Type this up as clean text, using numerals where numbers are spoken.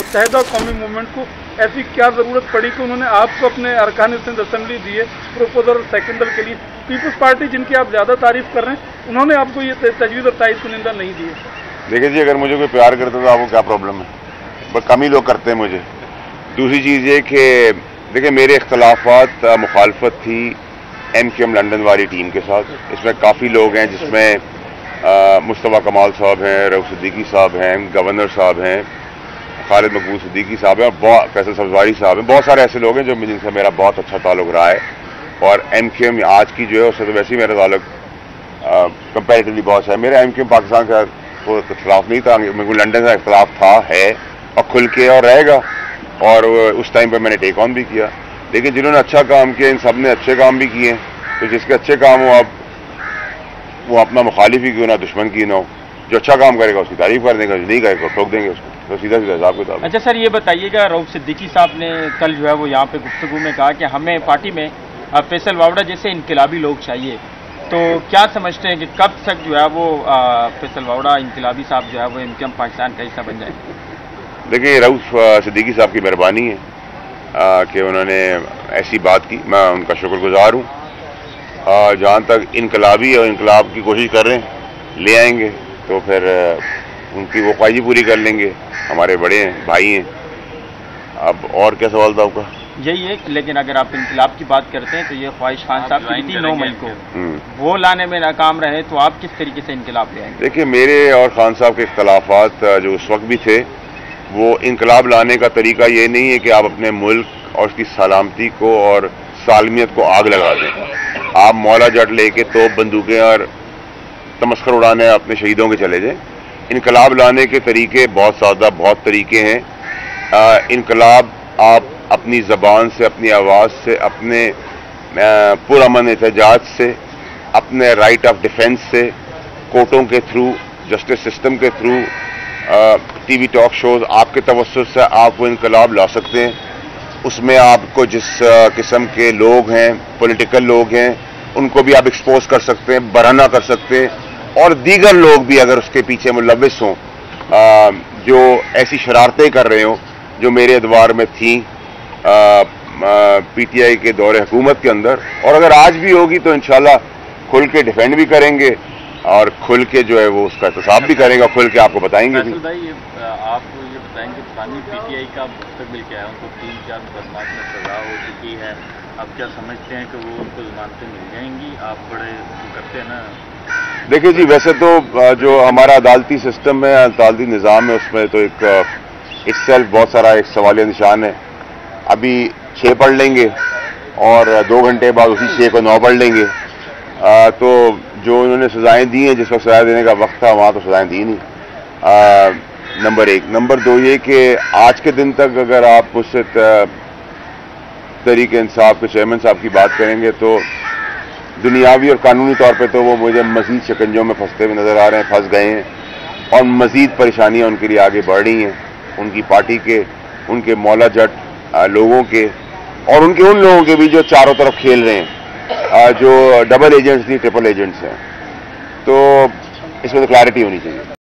मुत्तहिदा कौमी मूवमेंट को ऐसी क्या ज़रूरत पड़ी कि उन्होंने आपको अपने अरकान सिंध असेंबली दिए प्रोपोजर और सेकेंडर के लिए? पीपल्स पार्टी जिनकी आप ज़्यादा तारीफ कर रहे हैं, उन्होंने आपको ये तजवीज़ और तायद कुनिंदा नहीं दी है। देखिए जी, अगर मुझे कोई प्यार करता तो आपको क्या प्रॉब्लम है? बस कम ही लोग करते हैं मुझे। दूसरी चीज़ ये कि देखिए, मेरे इख्तलाफात मुखालफत थी MQM लंदन वाली टीम के साथ। इसमें काफ़ी लोग हैं, जिसमें मुस्तफ़ा कमाल साहब हैं, रऊफ सिद्दीकी साहब हैं, गवर्नर साहब हैं, खालिद मकबूल सिद्दीकी साहब हैं और फैसल सब्ज़वारी साहब हैं। बहुत सारे ऐसे लोग हैं जो जिनसे मेरा बहुत अच्छा ताल्लुक़ रहा है। और MQM आज की जो है उससे तो वैसे ही मेरा ताल्लुक़ कंपेरेटिवली बहुत अच्छा है। मेरा MQM पाकिस्तान का कोई इख्तलाफ नहीं था, मेरे को लंदन का इख्तलाफ था, है और खुल के और रहेगा। और उस टाइम पर मैंने टेक ऑन भी किया। लेकिन जिन्होंने अच्छा काम किया, इन सब ने अच्छे काम भी किए। तो जिसके अच्छे काम हो, अब वो अपना मुखालिफ ही क्यों ना, दुश्मन की ना हो। जो अच्छा काम करेगा उसकी तारीफ कर देंगे, जो नहीं करेगा ठोक देंगे उसको। तो सीधा सीधा हिसाब किताब। अच्छा सर, ये बताइएगा, रऊफ सिद्दीकी साहब ने कल जो है वो यहाँ पे गुफ्तगू में कहा कि हमें पार्टी में फैसल वावड़ा जैसे इनकलाबी लोग चाहिए। तो क्या समझते हैं कि कब तक जो है वो फैसल वावड़ा इनकलाबी साहब जो है वो MQM पाकिस्तान का हिस्सा बन जाए? देखिए, रऊफ सिद्दीकी साहब की मेहरबानी है कि उन्होंने ऐसी बात की। मैं उनका शुक्रगुजार हूँ। जहाँ तक इनकलाबी और इनकलाब की कोशिश कर रहे हैं, ले आएंगे तो फिर उनकी वो ख्वाहिश पूरी कर लेंगे। हमारे बड़े हैं, भाई हैं। अब और क्या सवाल था आपका? यही है, लेकिन अगर आप इनकलाब की बात करते हैं तो ये ख्वाहिश खान साहब की थी 9 मई को, वो लाने में नाकाम रहे, तो आप किस तरीके से इनकलाब ले आएंगे? देखिए, मेरे और खान साहब के इख्तलाफात जो उस वक्त भी थे, वो इनकलाब लाने का तरीका ये नहीं है कि आप अपने मुल्क और उसकी सलामती को और सालमियत को आग लगा दें। आप मौला जट लेके तोप बंदूकें और तमस्कर उड़ाने अपने शहीदों के चले जाएं। इनकलाब लाने के तरीके बहुत सादा, बहुत तरीके हैं। इनकलाब आप अपनी ज़बान से, अपनी आवाज़ से, अपने पुरअमन एहतजाज से, अपने राइट ऑफ डिफेंस से, कोर्टों के थ्रू, जस्टिस सिस्टम के थ्रू, TV टॉक शोज, आपके तवस्सुत से आप वो इनकलाब ला सकते हैं। उसमें आपको जिस किस्म के लोग हैं, पॉलिटिकल लोग हैं, उनको भी आप एक्सपोज कर सकते हैं, बरहना कर सकते हैं। और दीगर लोग भी अगर उसके पीछे मुलव्विस हों, जो ऐसी शरारतें कर रहे हों जो मेरे अदवार में थी PTI के दौरे हुकूमत के अंदर, और अगर आज भी होगी तो इंशाल्लाह खुल के डिफेंड भी करेंगे और खुल के जो है वो उसका एहतसाब भी करेंगे, खुल के आपको बताएंगे भी। आप ये बताएंगे, पुरानी PTI का मुस्तकबिल क्या है? उनको 3-4 मुकदमात में सजा हो चुकी है। अब क्या समझते हैं कि वो उनको जमानतें मिल जाएंगी? आप बड़े करते हैं ना। देखिए जी, वैसे तो जो हमारा अदालती सिस्टम है, अदालती निज़ाम है, उसमें तो एक इट्सेल्फ बहुत सारा एक सवालिया निशान है। अभी 6 पढ़ लेंगे और 2 घंटे बाद उसी 6 को 9 पढ़ लेंगे। तो जो उन्होंने सजाएं दी हैं, जिस वक्त सजा देने का वक्त था, वहाँ तो सजाएं दी नहीं। नंबर 1। नंबर 2 ये कि आज के दिन तक अगर आप मुझसे तहरीक इंसाफ के चेयरमैन साहब की बात करेंगे तो दुनियावी और कानूनी तौर पे तो वो मुझे मजीद शिकंजों में फंसते हुए नजर आ रहे हैं, फंस गए हैं और मजीद परेशानियां उनके लिए आगे बढ़ रही हैं। उनकी पार्टी के, उनके मौला जट लोगों के और उनके उन लोगों के भी जो चारों तरफ खेल रहे हैं, जो डबल एजेंट्स नहीं, ट्रिपल एजेंट्स हैं। तो इसमें तो क्लैरिटी होनी चाहिए।